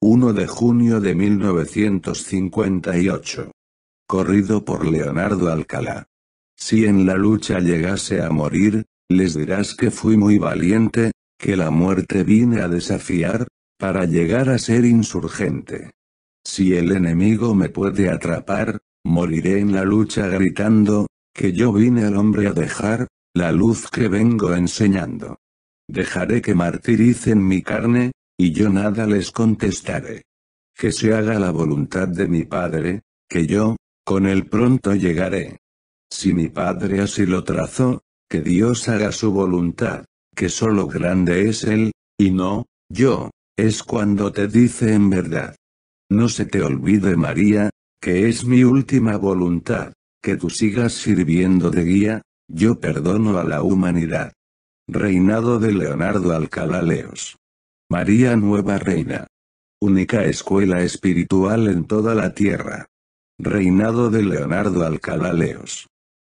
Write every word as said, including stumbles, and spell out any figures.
uno de junio de mil novecientos cincuenta y ocho. Corrido por Leonardo Alcalá. Si en la lucha llegase a morir, les dirás que fui muy valiente, que la muerte vine a desafiar, para llegar a ser insurgente. Si el enemigo me puede atrapar, moriré en la lucha gritando, que yo vine al hombre a dejar, la luz que vengo enseñando. Dejaré que martiricen mi carne, y yo nada les contestaré. Que se haga la voluntad de mi Padre, que yo, con él pronto llegaré. Si mi Padre así lo trazó, que Dios haga su voluntad, que solo grande es él, y no, yo, es cuando te dice en verdad. No se te olvide María, que es mi última voluntad, que tú sigas sirviendo de guía, yo perdono a la humanidad. Reinado de Leonardo Alcalá Leos. María Nueva Reina. Única escuela espiritual en toda la tierra. Reinado de Leonardo Alcalá Leos.